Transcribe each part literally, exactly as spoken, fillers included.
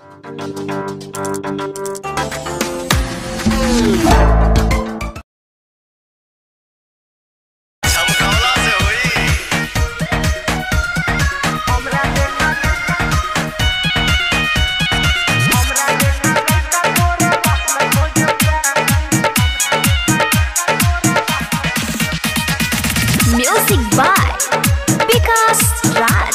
Music by Vikas Raj.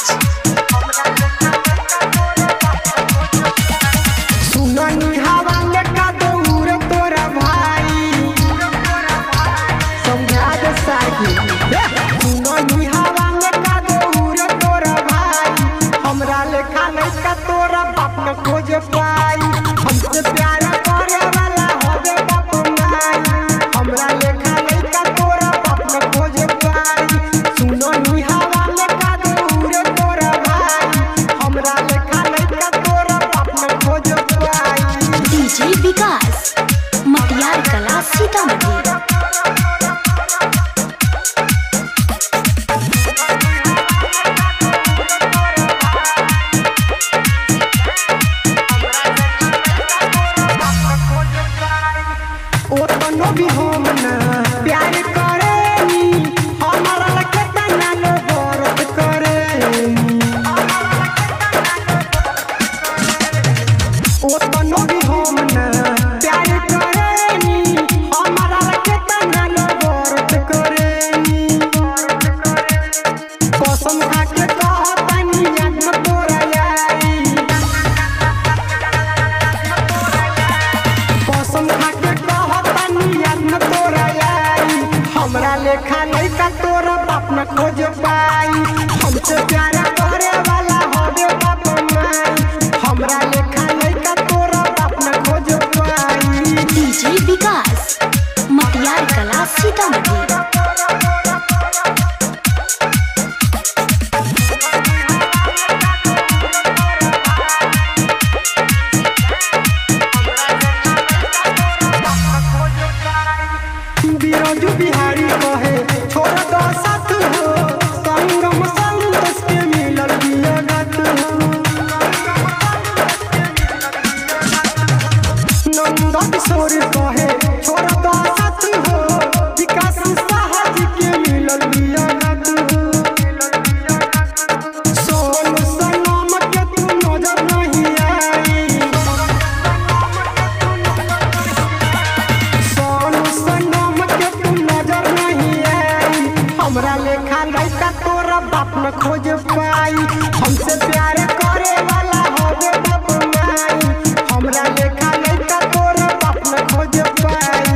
सुननी हवा में का दौर तोरा भाई समझा दे सागी। सुननी हवा में का दौर तोरा भाई हमरा लेखा नहीं का तोरा बाप न खोज पाई। हमसे प्यार करे वाला होवे बाप माई हमरा लेखा नहीं का तोरा बाप न खोज पाई। सुननी हवा में का दौर तोरा भाई हमरा लेखा नहीं का तोरा बाप न खोज पाई। डीजे विकास मटियार कला सीतामढ़ी। ओ तनो भी हम ना प्यार करेनी हमारा लगे तना लो बरत करेनी। ओ तनो भी हम ना प्यार करेनी हमारा लगे तना लो बरत करेनी। कसम खा के कहतनी याद न तोरा आई। कसम खा के कहतनी याद न तोरा आई। हमरा लेखा नहीं का तोरा बाप न खोज पाई। हमसे प्यार करे वाला होवे बाप माई हमरा लेखा नहीं का तोरा बाप न खोज पाई। डीजे विकास मटियार कला सीतामढ़ी। बिरजू बिहारी कहे छोड़ दो साथ हो संगम संतोष के मिलल बियागत हो। नंदा किशोर कहे छोड़ दो साथ हो विकास साहज के मिलल बियागत हो। सोनू सनम के तू नजर नहीं आई। सोनू सनम के तू नजर नहीं आई। हमरा लेखा नहीं का तोरा बाप न खोज पाई। हमसे प्यार करे वाला होवे बाप माई हमरा लेखा नहीं का तोरा बाप न खोज पाई।